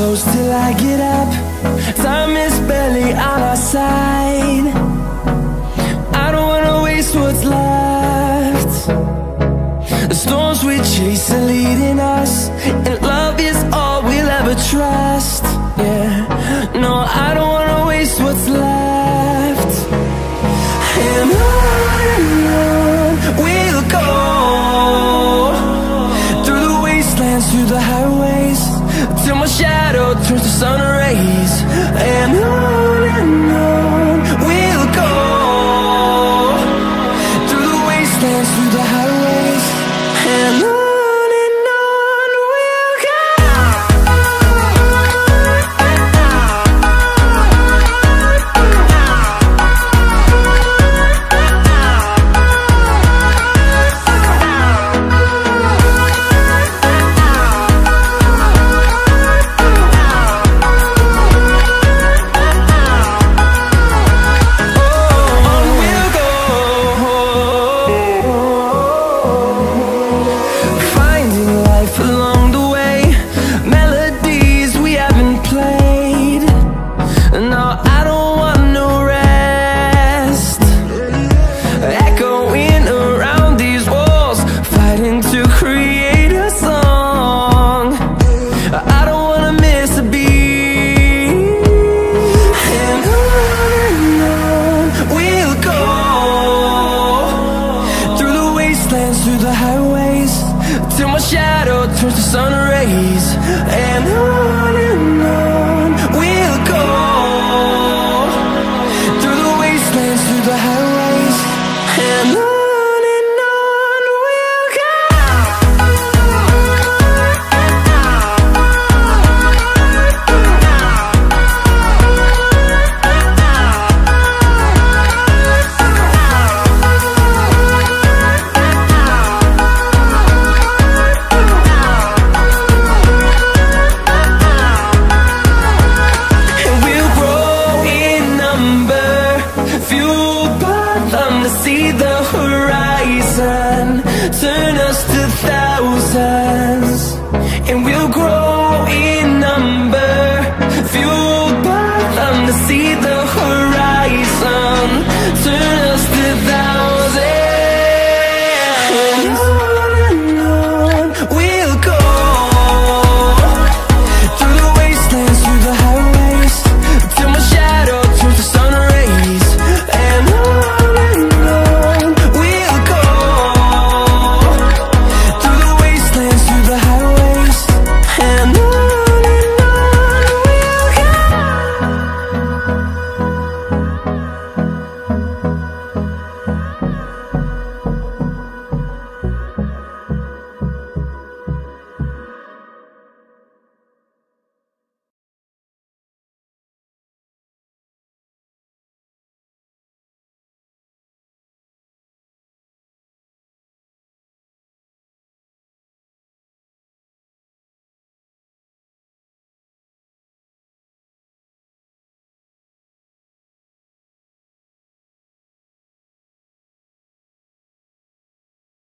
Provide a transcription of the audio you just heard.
close till I get up. Time is barely on our side. I don't wanna waste what's left. The storms we chase are leading us, and love is all we'll ever trust. Yeah, no, I don't wanna waste what's left. And on we'll go, through the wastelands, through the highways, till my shadow turns to sun rays. And on we'll go, through the wastelands, through the highways, and on we'll go. Through the highways, till my shadow turns to sun